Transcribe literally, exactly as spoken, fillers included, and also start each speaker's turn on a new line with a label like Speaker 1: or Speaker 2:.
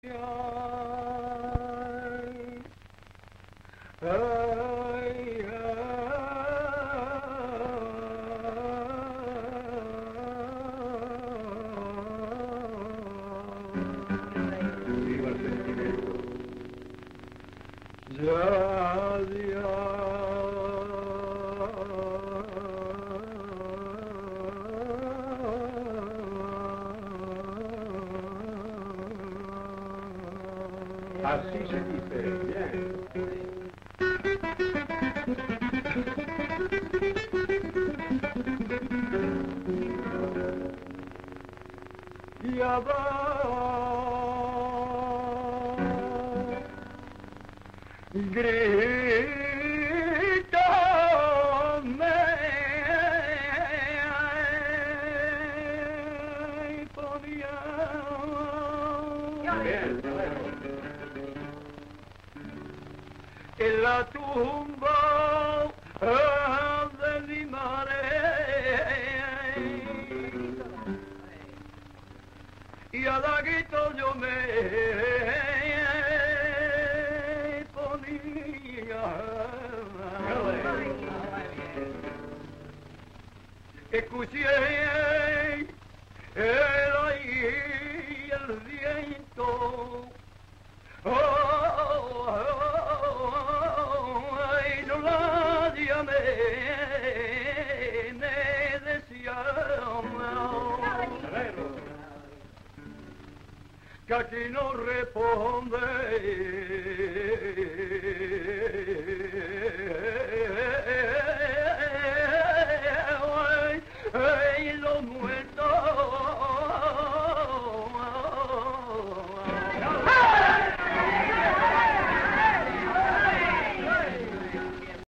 Speaker 1: Así se dice, bien.
Speaker 2: Ya va, grítame, ponía.
Speaker 1: Bien,
Speaker 2: En la tumba de mi madre y a la grito yo me ponía. Escuché el aire y el viento. Oh, oh, oh, ay, no la llamé, me decía que aquí no responde.